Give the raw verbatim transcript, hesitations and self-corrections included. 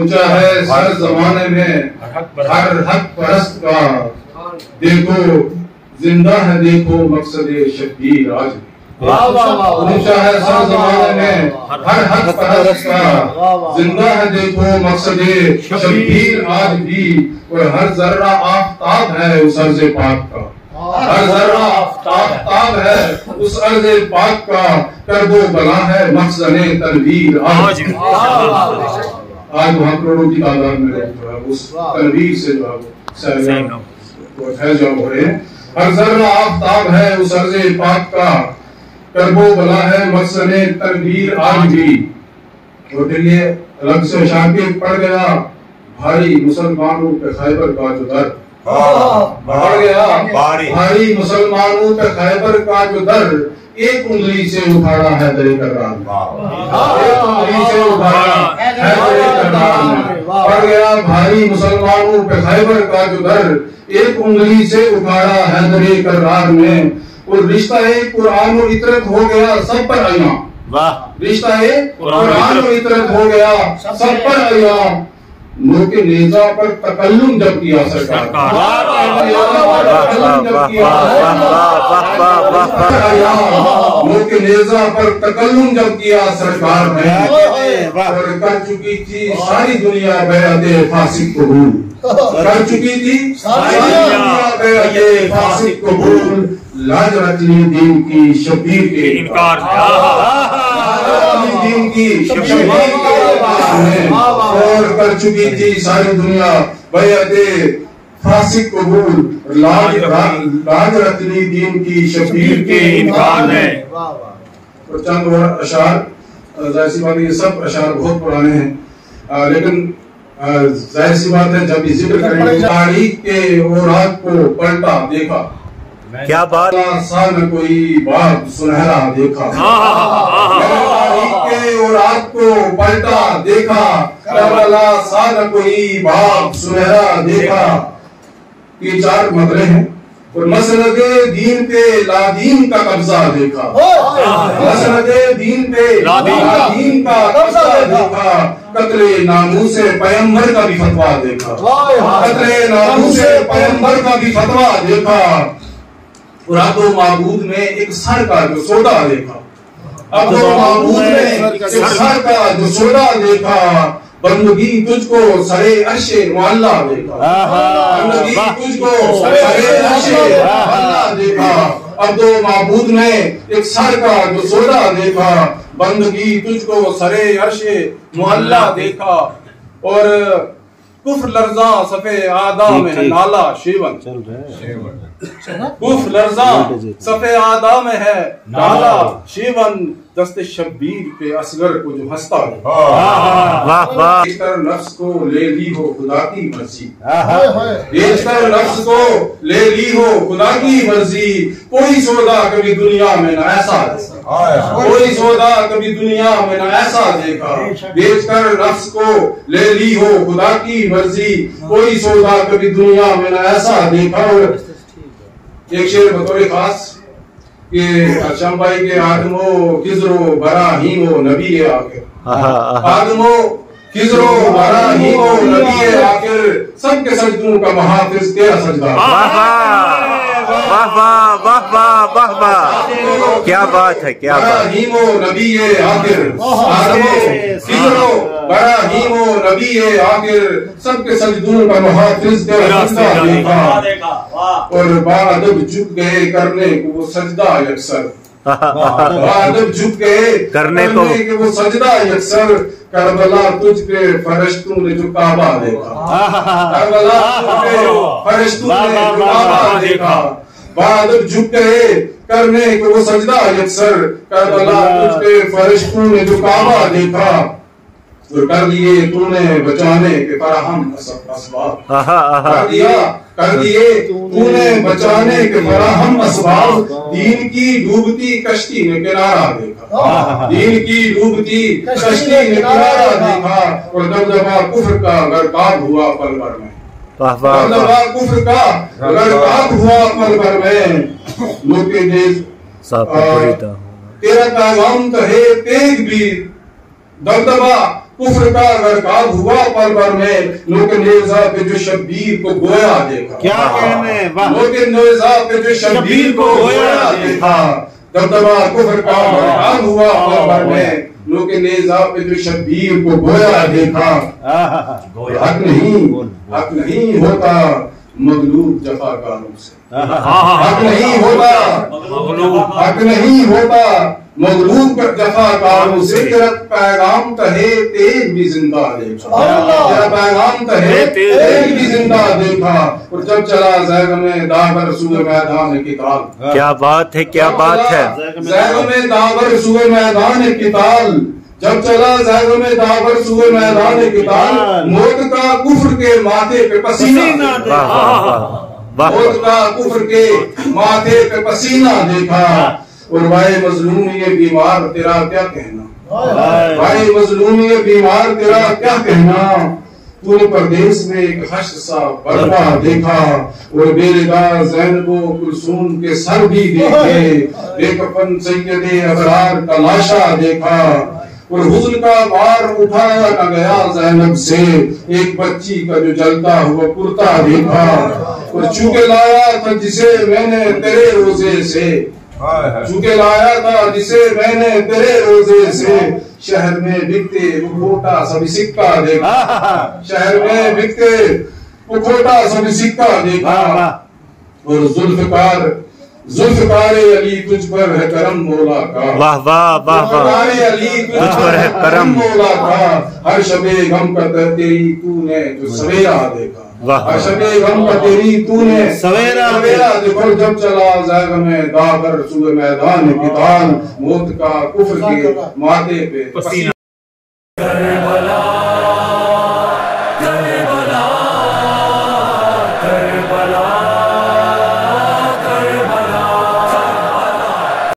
اونچا ہے سر زمانے میں ہر حق پرست کا، دیکھو زندہ ہے دیکھو مقصد شبیر آج بھی، اونچا ہے سر زمانے میں ہر حق پرست کا، زندہ ہے دیکھو مقصد شبیر آج بھی، اور ہر ذرہ آفتاب ہے اس عرض پاک کا، ہر ذرہ آفتاب ہے اس عرض پاک کا، کرب و بلا ہے مخزن تنویر آج بھی۔ آج وہاں کروڑوں کی تعداد میں لوگ جو ہے اس تنویر سے جو ہے وہ پھیل جاؤ ہو رہے ہیں۔ ہر ذرہ آفتاب ہے اس عرض پاک کا، کرب و بلا ہے مخزن تنویر آج بھی۔ اور پھر یہ الگ سے شاکر پڑ گیا بھاری مسلمانوں پہ خیبر کا جو در، بڑھ گیا بھاری مسلمانوں پہ خیبر کا جو در، ایک انگلی سے اٹھاڑا ہے در کرار میں، ایک انگلی سے اٹھاڑا ہے در کرار میں، بڑھ گیا بھاری مسلمانوں پہ خیبر کا جو در، ایک انگلی سے اٹھاڑا ہے در کرار میں، اور رشتہ قرآن و عطرت ہو گیا سب پر عیاں، رشتہ قرآن و عطرت ہو گیا سب پر عیاں، نوک نیزہ پر تکلم جب کیا سرکار، نوک نیزہ پر تکلم جب کیا سرکار نے، اور کر چکی تھی ساری دنیا بیعت فاسق قبول، کر چکی تھی ساری دنیا بیعت فاسق قبول، لاج رکھ لی دین کی شبیر کے انکار دین کی شبیر کے انکار میں، اور کر چکی تھی ساری دنیا بیعت فاسق قبول، لاج لاج رکھ لی دین کی شبیر کے انکار میں۔ اور چند اور اشعار، ظاہر سی بات ہے یہ سب اشعار بہت پرانے ہیں، لیکن ظاہر سی بات ہے جب یہ ذکر کریں گے تاریخ کے اوراق کو پلٹا دیکھا، کیا بات، سا نہ کوئی بات سنہرا دیکھا، تاریخ کے اوراق کو پلٹا دیکھا، کربلا سا نہ کوئی بات سنہرا دیکھا۔ یہ چار مطلب ہیں، اور مسند دین پہ لادین کا قبضہ دیکھا، مسند دین پہ لادین کا قبضہ دیکھا، قتل ناموس پیغمبر کا بھی فتویٰ دیکھا، قتل ناموس پیغمبر کا بھی فتویٰ دیکھا، اور عبد و معبود میں ایک سر کا جو سودا دیکھا، عبد و معبود میں ایک سر کا جو سودا دیکھا، بندگی تجھ کو سرے عرش معلا دیکھا، بندگی تجھ کو سرے عرش معلا دیکھا، عبد و معبود میں ایک سر کا جو سودا دیکھا، بندگی تجھ کو سرے عرش معلا دیکھا، اور کفر لرزاں صفے آدم میں نالا شیون، کفر لرزاں صفے آدم میں ہے نالا شیون، دست شبیر پہ اصغر کو جو ہنستا ہے، بیچ کر نفس کو لے لی ہو خدا کی مرضی، بیچ کر نفس کو لے لی ہو خدا کی مرضی، کوئی سودا کبھی دنیا میں نہ ایسا دیکھا، کوئی سودا کبھی دنیا میں نہ ایسا دیکھا، بیچ کر نفس کو لے لی ہو خدا کی مرضی، کوئی سودا کبھی دنیا میں نہ ایسا دیکھا۔ ایک شعر بطور خاص کہ شام بھائی کے آدمو خضرو براہیم نبی آخر، آدمو خضرو براہیم نبی آخر، سب کے سجدوں کا محافظ تیرا سجدہ، واہ واہ واہ واہ واہ واہ، کیا بات ہے، کیا بات، براہیم نبی آخر، آدمو خضرو براہیم نبی آخر، سب کے سجدوں کا محافظ تیرا سجدہ دیکھا، اور بادب جھک گئے کرنے کو وہ سجدہ یکسر، بادب جھک گئے کرنے کو وہ سجدہ یکسر، کربلا تجھ کے فرشتوں نے جو کعبہ دیکھا، کربلا تجھ کے فرشتوں نے جو کعبہ دیکھا، بادب جھک گئے کرنے کو وہ سجدہ یکسر، کربلا تجھ کے فرشتوں نے جو کعبہ دیکھا، اور کر دیے تو نے بچانے کے فراہم اسباب، کر دیا کر دیے تو نے بچانے کے فراہم اسباب، دین کی ڈوبتی کشتی نے کنارہ دیکھا، دین کی ڈوبتی کشتی نے کنارہ دیکھا، اور دبدبا کفر کا غرقاب ہوا پل بھر میں، دبدبا کفر کا غرقاب ہوا پل بھر میں، لوگ کے دیز تیرا پیغام کہے تیگ بھی، دبدبا कुफ्र का गरकाब हुआ पल भर में, लोग नेज़ा पे जो शब्बीर को गोया देखा। क्या कहने, लोग नेज़ा पे जो शब्बीर को गोया देखा, दबदबा कुफ्र का गरकाब हुआ पल भर में, लोग नेज़ा पे जो शब्बीर को गोया देखा। हक नहीं, हक नहीं होता मगलूब जफाकारों से, हक नहीं होता, हक नहीं होता मगलूब जफाकारों से। तेरा पैगाम तहे तेज भी जिंदा देखा, तेरा पैगाम तहे तेज भी जिंदा देखा। और जब चला ज़ैग में दावर सूए मैदान किताल, क्या बात है, क्या बात है। ज़ैग में दावर सूए मैदान किताल, जब चला ज़ैग में दावर सूए मैदान किताल, मौत का कुफ्र के माथे पे पसीना, मौत का कुफ्र के माथे पे पसीना देखा। और भाई मजलूम ये बीमार तेरा क्या कहना, भाई मजलूम ये बीमार तेरा क्या कहना। तूने परदेश में एक हश्र सा बरपा देखा, और बेरिदा ज़ैनबो कुलसूम के सर भी देखे, बेकफन सैयदे अबरार का लाशा देखा। और हुज़्न का भार उठाया न गया ज़ैनब से, एक बच्ची का जो जलता हुआ कुर्ता देखा। और चूके लाया था जिसे मैंने तेरे रोजे से, चूके लाया था जिसे मैंने तेरे रोजे से, शहर में बिकते वो खोटा सभी सिक्का देखा, शहर में बिकते वो खोटा सभी सिक्का देखा। और जुल्फ़कार जुल्फ़कारे अली तुझ पर है करम मौला का, वाह वाह वाह वाह, अली तुझ पर है करम मौला का। हर शबे गम का तेरी तूने जो सवेरा देखा, हर शबे गम का तेरी तूने सवेरा देखो। जब चला ज़ैग में दावर सूए मैदान किताल, मौत का कुफ्र के माथे पे पसीना।